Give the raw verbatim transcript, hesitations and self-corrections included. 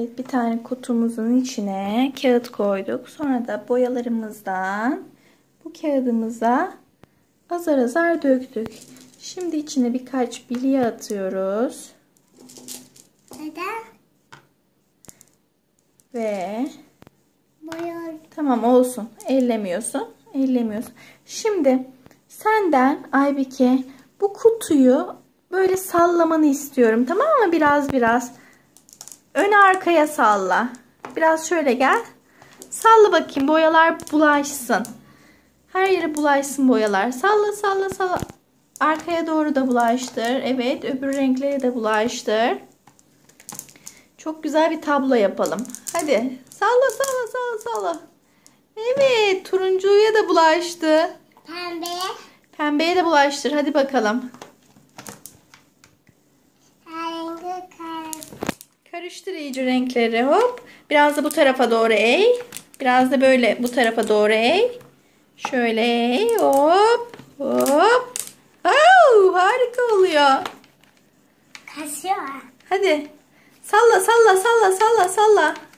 Evet, bir tane kutumuzun içine kağıt koyduk. Sonra da boyalarımızdan bu kağıdımıza azar azar döktük. Şimdi içine birkaç bilye atıyoruz. Neden? Ve Boya. tamam, olsun. Ellemiyorsun. Ellemiyorsun. Şimdi senden Aybike bu kutuyu böyle sallamanı istiyorum. Tamam mı? Biraz biraz. Öne arkaya salla. Biraz şöyle gel. Salla bakayım, boyalar bulaşsın. Her yere bulaşsın boyalar. Salla salla salla. Arkaya doğru da bulaştır. Evet, öbür renkleri de bulaştır. Çok güzel bir tablo yapalım. Hadi. Salla salla salla salla. Evet, turuncuya da bulaştı. Pembeye. Pembeye de bulaştır. Hadi bakalım. Rengi karıştı. Karıştır iyice renkleri. Hop. Biraz da bu tarafa doğru eğ. Biraz da böyle bu tarafa doğru eğ. Şöyle eğ. Hop. Hop. Oh, harika oluyor. Kaşıyor. Hadi. Salla salla salla salla salla.